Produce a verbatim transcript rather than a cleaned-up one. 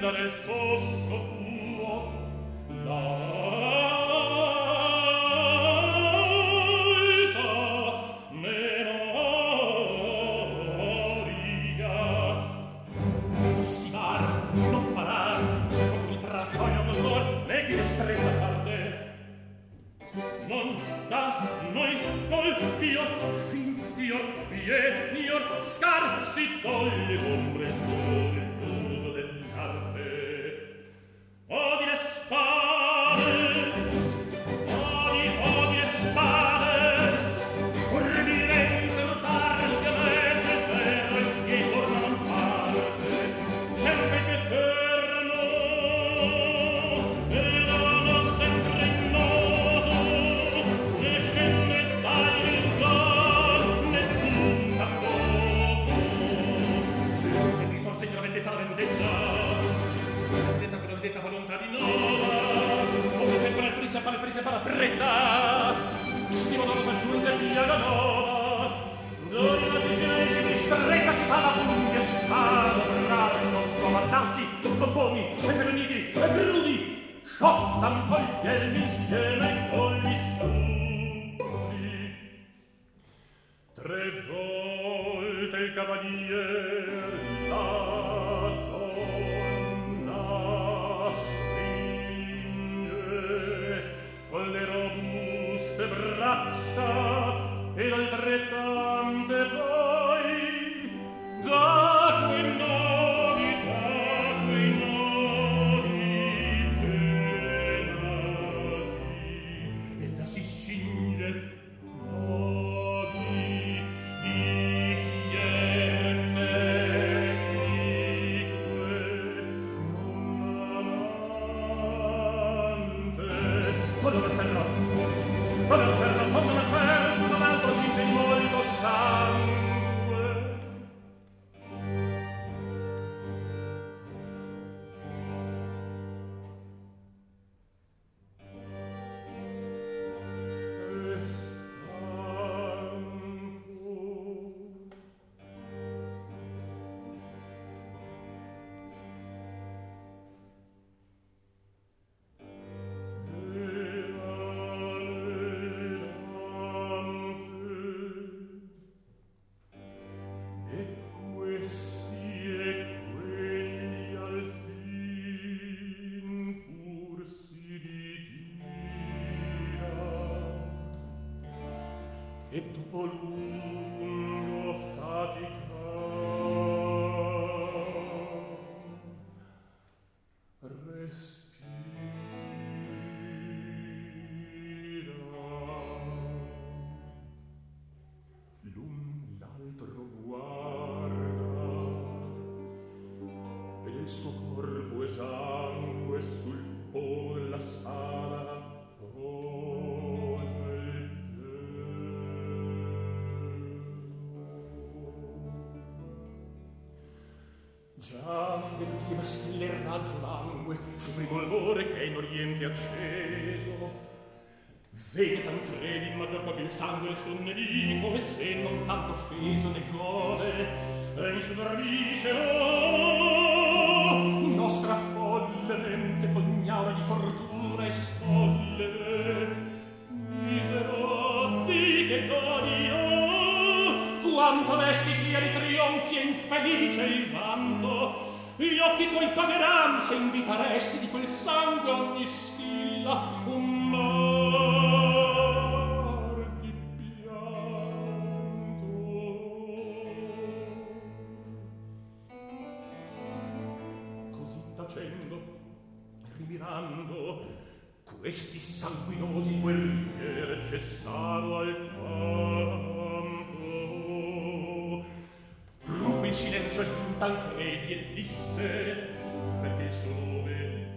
del fosso tuo l'alta memoria. Non schivar, non parar, non ritrarsi voglio uno sdor, né chi destrezza parte. Non da noi colpio, fin io, pienior, scarsi toglie comprendore l'uso dell'arte. Odi le spade, odi, odi le spade, urbilmente rotarsi a mezzo il ferro e che torna non parte, sempre che fermo, e non sempre ignoto, ne scende tagli il gol, ne punta poco. E ritorse la vendetta, la vendetta, la vendetta, quella vendetta volontà di nova, come sempre le frise, pa le frise, pa la fretta, stimo dolorosa giunta via la nova, dove la visione di stretta si fa la pugna e spada, brava, non trova danzi, con pomi, e femminili, e crudi, scozzan col piel insieme con gli studi. Tre volte il cavalier la donna stringe con le robuste braccia ed altrettante poi da quei nodi, da quei nodi tenaci ella si scinge nodi di fierne quello del ferro, quello del ferro, quello del ferro, non altro vince di molto sangue. E questi e quelli al fin pur si ritira e dopo lungo faticar respira. L'un l'altro guarda ed il suo corpo esangue sul po' della spada poggia il già dell'ultima stella il raggio langue su primo albore che è in oriente acceso. Vede Tancredi in maggior modo il sangue del suo nemico e se non tanto offeso ne gode e insudormisce oh nostra folle mente cognaura di fortuna e stolle misero di che godi oh quanto mesti sia di trionfi e infelice il vanto gli occhi tuoi pagheran se invitaresti di quel sangue ogni stilla un mar di pianto. Così tacendo, rimirando, questi sanguinosi guerriere cessaro al campo. Ruppe il silenzio al fin Tancredi e disse perché il suo nome